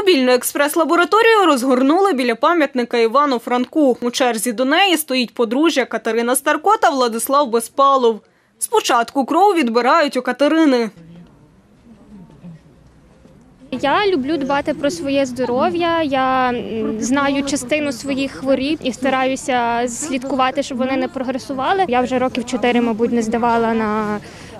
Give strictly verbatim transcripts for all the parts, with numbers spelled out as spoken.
Мобільну експрес-лабораторію розгорнули біля пам'ятника Івану Франку. У черзі до неї стоїть подружжя Катерина Старко та Владислав Безпалов. Спочатку кров відбирають у Катерини. Я люблю дбати про своє здоров'я, я знаю частину своїх хвороб і стараюся слідкувати, щоб вони не прогресували. Я вже років чотири, мабуть, не здавала на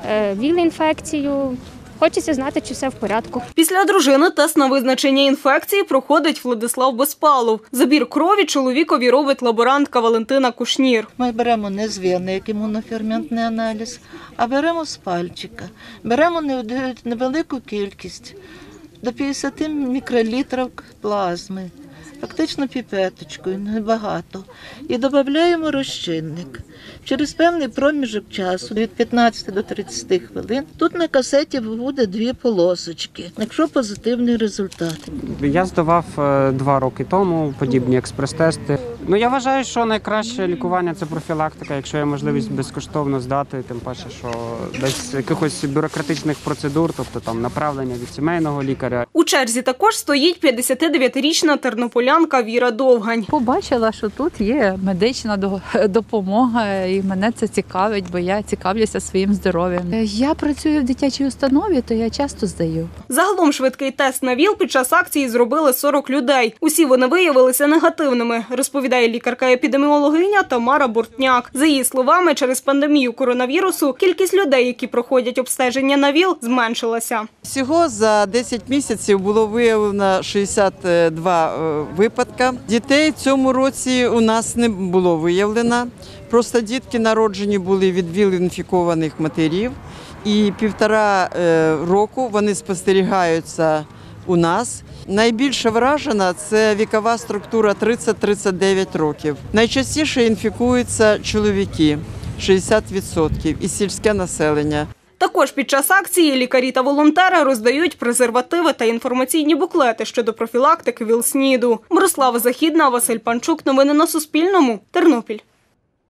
ВІЛ-інфекцію. Хочеться знати, чи все в порядку. Після дружини тест на визначення інфекції проходить Владислав Безпалов. Забір крові чоловікові робить лаборантка Валентина Кушнір. Ми беремо не з вени, як імуноферментний аналіз, а беремо з пальчика. Беремо невелику кількість, до п'ятдесят мікролітрів плазми, фактично піпеточкою, небагато. І додаємо розчинник. Через певний проміжок часу, від п'ятнадцяти до тридцяти хвилин, тут на касеті буде дві полосочки, якщо позитивний результат. Я здавав два роки тому подібні експрес-тести. Ну, я вважаю, що найкраще лікування – це профілактика, якщо є можливість безкоштовно здати, тим паче, що без якихось бюрократичних процедур, тобто там направлення від сімейного лікаря. У черзі також стоїть п'ятдесятидев'ятирічна тернополянка Віра Довгань. Побачила, що тут є медична допомога, і мене це цікавить, бо я цікавлюся своїм здоров'ям. Я працюю в дитячій установі, то я часто здаю. Загалом швидкий тест на ВІЛ під час акції зробили сорок людей. Усі вони виявилися негативними, розповідає лікарка-епідеміологиня Тамара Бортняк. За її словами, через пандемію коронавірусу кількість людей, які проходять обстеження на ВІЛ, зменшилася. Всього за десять місяців було виявлено шістдесят два випадки. Дітей в цьому році у нас не було виявлено. Просто дітки народжені були від ВІЛ-інфікованих матерів, і півтора року вони спостерігаються у нас. Найбільше вражена – це вікова структура тридцять - тридцять дев'ять років. Найчастіше інфікуються чоловіки – шістдесят відсотків, і сільське населення. Також під час акції лікарі та волонтери роздають презервативи та інформаційні буклети щодо профілактики ВІЛ-СНІДу. Мирослава Західна, Василь Панчук. Новини на Суспільному. Тернопіль.